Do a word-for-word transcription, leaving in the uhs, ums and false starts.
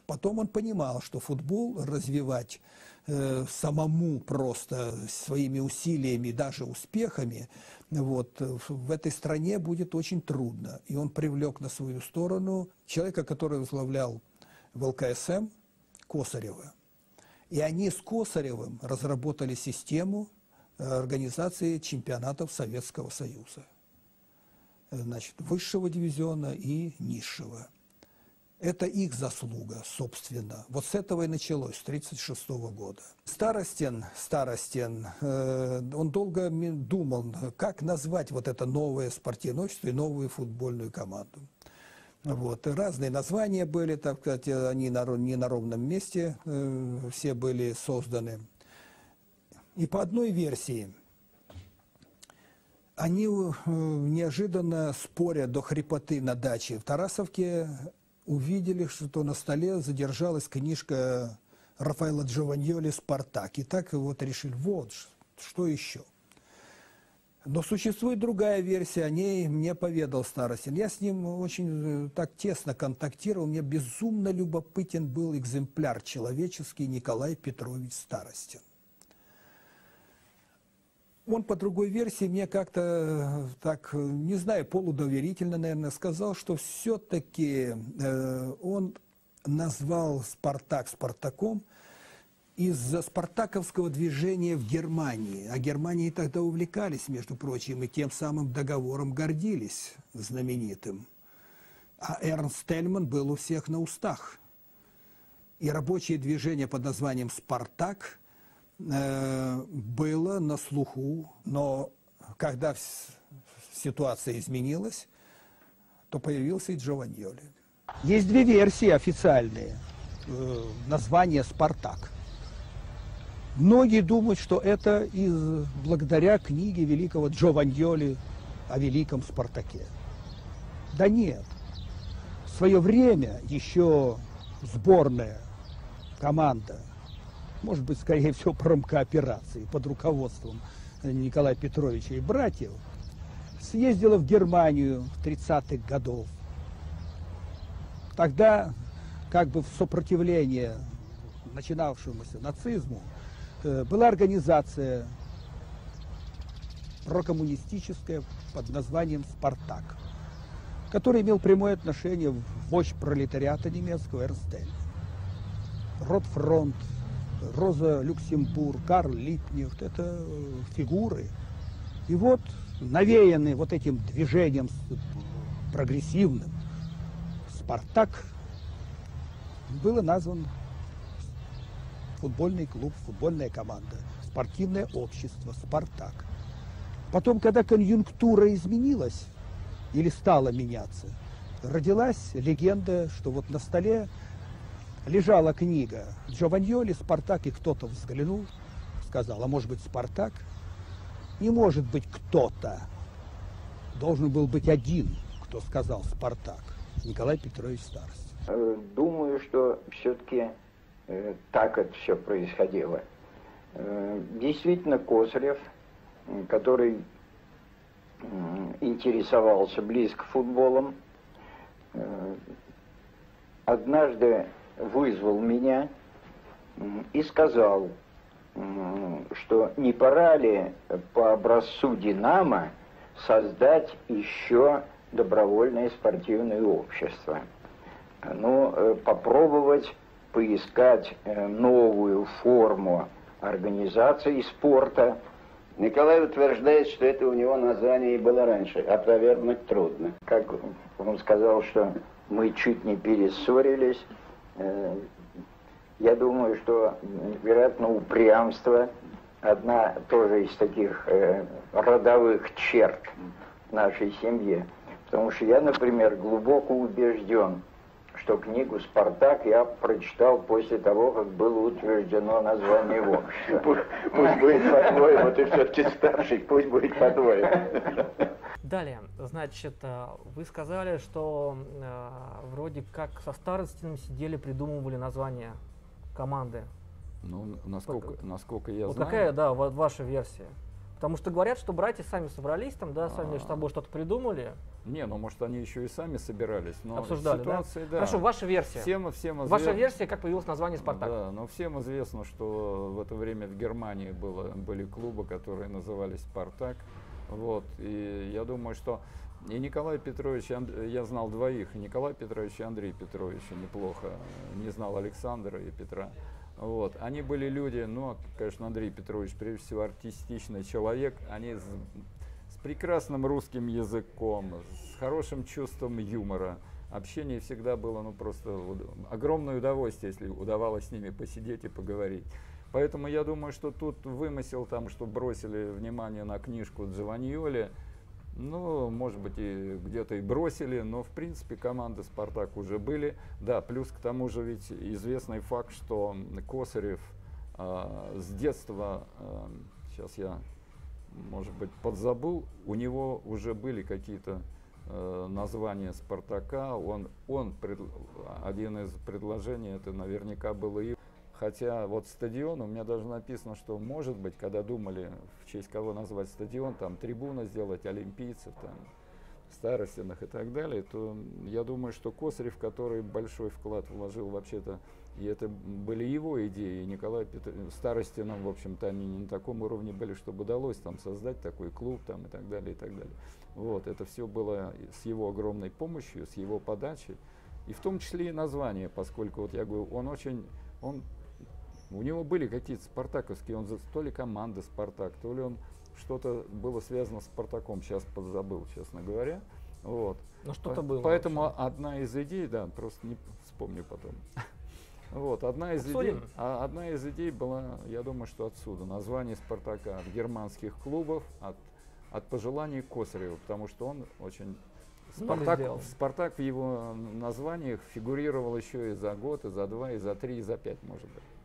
Потом он понимал, что футбол развивать э, самому просто своими усилиями, даже успехами, вот, в этой стране будет очень трудно. И он привлек на свою сторону человека, который возглавлял в эл ка эс эм, Косарева. И они с Косаревым разработали систему организации чемпионатов Советского Союза. Значит, высшего дивизиона и низшего. Это их заслуга, собственно. Вот с этого и началось, с тысяча девятьсот тридцать шестого года. Старостин, Старостин, э, он долго думал, как назвать вот это новое спортивное общество и новую футбольную команду. Вот. И разные названия были, так сказать, они на, не на ровном месте э, все были созданы. И по одной версии, они э, неожиданно, споря до хрипоты на даче в Тарасовке, увидели, что на столе задержалась книжка Рафаэла Джованьоли «Спартак». И так вот решили, вот, что еще. Но существует другая версия, о ней мне поведал Старостин. Я с ним очень так тесно контактировал, мне безумно любопытен был экземпляр человеческий Николай Петрович Старостин. Он по другой версии мне как-то, так, не знаю, полудоверительно, наверное, сказал, что все-таки э, он назвал «Спартак» «Спартаком» из-за спартаковского движения в Германии. А Германии тогда увлекались, между прочим, и тем самым договором гордились знаменитым. А Эрнст Тельман был у всех на устах. И рабочее движение под названием «Спартак» было на слуху, но когда ситуация изменилась, то появился и Джованьоли. Есть две версии официальные э, названия «Спартак». Многие думают, что это из, благодаря книге великого Джованьоли о великом Спартаке. Да нет. В свое время еще сборная команда, может быть, скорее всего, промкооперации под руководством Николая Петровича и братьев, съездила в Германию в тридцатых годов. Тогда, как бы в сопротивление начинавшемуся нацизму, была организация прокоммунистическая под названием «Спартак», который имел прямое отношение в мощь пролетариата немецкого Эрнст Тельман. Ротфронт, Роза Люксембург, Карл Липкнехт – это фигуры. И вот, навеянный вот этим движением прогрессивным, «Спартак» было назван футбольный клуб, футбольная команда, спортивное общество «Спартак». Потом, когда конъюнктура изменилась или стала меняться, родилась легенда, что вот на столе лежала книга Джованьоли «Спартак», и кто-то взглянул, сказал, а может быть «Спартак»? Не может быть кто-то. Должен был быть один, кто сказал «Спартак». Николай Петрович Старостин. Думаю, что все-таки э, так это все происходило. Э, действительно, Косарев, который э, интересовался близко футболом, э, однажды вызвал меня и сказал, что не пора ли по образцу «Динамо» создать еще добровольное спортивное общество. Ну, попробовать поискать новую форму организации спорта. Николай утверждает, что это у него название и было раньше. Опровергнуть трудно. Как он сказал, что мы чуть не перессорились. Я думаю, что, вероятно, упрямство одна тоже из таких э, родовых черт нашей семьи. Потому что я, например, глубоко убежден, что книгу «Спартак» я прочитал после того, как было утверждено название общества. Пусть, пусть будет по-твоему, ты все-таки старший, пусть будет по-твоему. Далее, значит, вы сказали, что э, вроде как со Старостиным сидели, придумывали название команды. Ну, насколько, насколько я вот знаю... какая, да, ваша версия? Потому что говорят, что братья сами собрались, там, да, сами между собой что-то придумали. Не, ну может они еще и сами собирались. Но обсуждали, ситуации, да? да? Хорошо, ваша версия. Всем, всем Ваша известно, версия, как появилось название «Спартак». Да, но всем известно, что в это время в Германии было, были клубы, которые назывались «Спартак». Вот, и я думаю, что и Николай Петрович, я знал двоих, и Николай Петрович и Андрей Петрович неплохо, не знал Александра и Петра. Вот. Они были люди, ну, конечно, Андрей Петрович, прежде всего, артистичный человек, они с, с прекрасным русским языком, с хорошим чувством юмора. Общение всегда было, ну, просто огромное удовольствие, если удавалось с ними посидеть и поговорить. Поэтому я думаю, что тут вымысел, там, что бросили внимание на книжку Джованьоли, ну, может быть, и где-то и бросили, но, в принципе, команды «Спартак» уже были. Да, плюс к тому же ведь известный факт, что Косарев э, с детства, э, сейчас я, может быть, подзабыл, у него уже были какие-то э, названия «Спартака». Он, он пред, один из предложений, это наверняка было и... Хотя вот стадион, у меня даже написано, что, может быть, когда думали, в честь кого назвать стадион, там трибуны сделать, олимпийцев, там, Старостиных и так далее, то я думаю, что Косарев, который большой вклад вложил вообще-то, и это были его идеи, и Николай Петр... Старостиным, в общем-то, они не на таком уровне были, чтобы удалось там создать такой клуб там, и так далее, и так далее. Вот, это все было с его огромной помощью, с его подачей, и в том числе и название, поскольку, вот я говорю, он очень, он у него были какие-то спартаковские, он за то ли команда «Спартак», то ли он что-то было связано с «Спартаком», сейчас подзабыл, честно говоря. Вот. Ну что-то По- было. Поэтому одна из идей, да, просто не вспомню потом. Вот, одна из идей, Обсудим. а одна из идей была, я думаю, что отсюда, название «Спартака» от германских клубов, от, от пожеланий Косарева, потому что он очень... Много Спартак, сделал. Спартак в его названиях фигурировал еще и за год, и за два, и за три, и за пять, может быть.